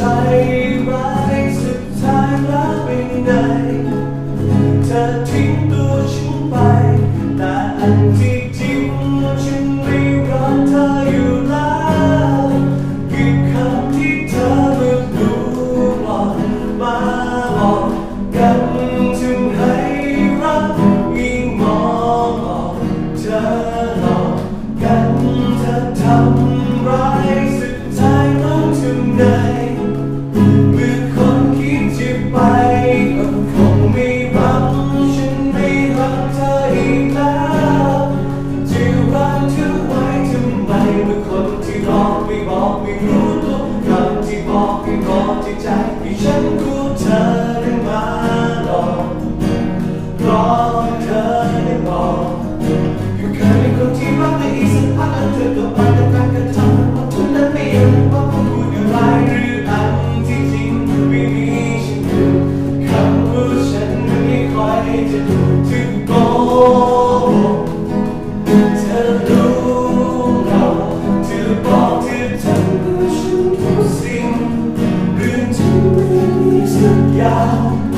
ร้ายสุดท้ายแล้วเป็นไงเธอทิ้งตัวฉันไปแต่อันที่จริงฉันไม่รักเธออยู่แล้วคือคำที่เธอเลือกดูหลอกมาบอกกันถึงให้รักยิ่งมองออกเธอหลอกกันเธอทำร้ายสุดท้ายต้องถึงไหนเมื่อคนคิดจะไปก็คงไม่รักฉันไม่รักเธออีกแล้วจะรักเธอไว้ทำไมเมื่อคนที่บอกไม่รู้ตัวคำที่บอกให้บอกที่ใจที่ฉันรู้เธอได้มาหลอกเพราะเธอได้บอกอยู่เคยเป็นคนที่รักแต่อีกสักพักแล้วเธอก็ไปแต่การกระทำว่าทุกนั้นไม่ยังว่าพูดอะไรหรืออันที่จริงไม่มีฉันอยู่คำพูดฉันไม่ค่อยจะถูกถึงโกหกเธอรู้เราเธอบอกเธอทำเพื่อฉันทุกสิ่งเรื่องที่ไม่มีสักอย่าง